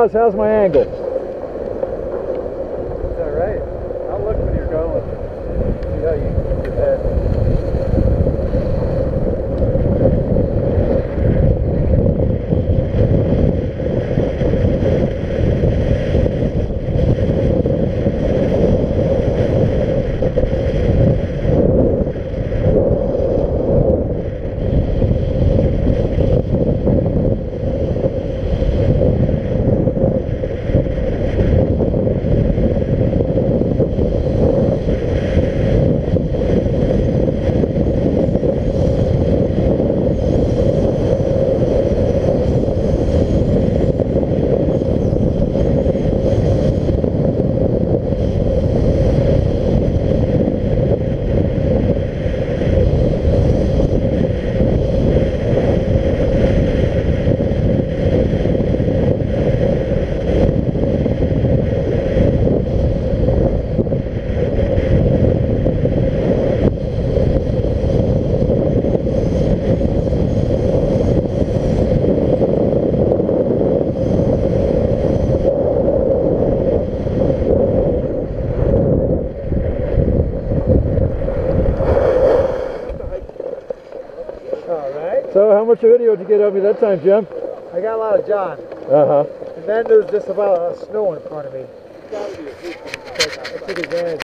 how's my angle? Is that right? I'll look when you're going. See how you keep your head. So how much video did you get of me that time, Jim? I got a lot of John. Uh-huh. And then there's just about snow in front of me. I took advantage.